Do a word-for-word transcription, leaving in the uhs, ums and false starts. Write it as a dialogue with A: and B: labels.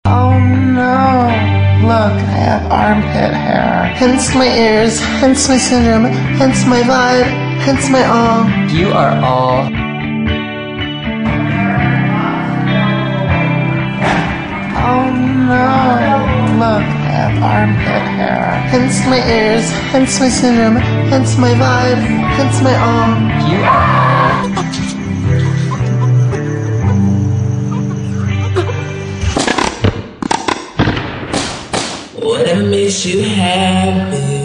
A: Oh no, look, I have armpit hair. Hence my ears, hence my syndrome, hence my vibe, hence my all.
B: You are all.
A: Oh no, look, I have armpit hair. Hence my ears, hence my syndrome, hence my vibe, hence my all.
B: You are all.
C: What makes you happy?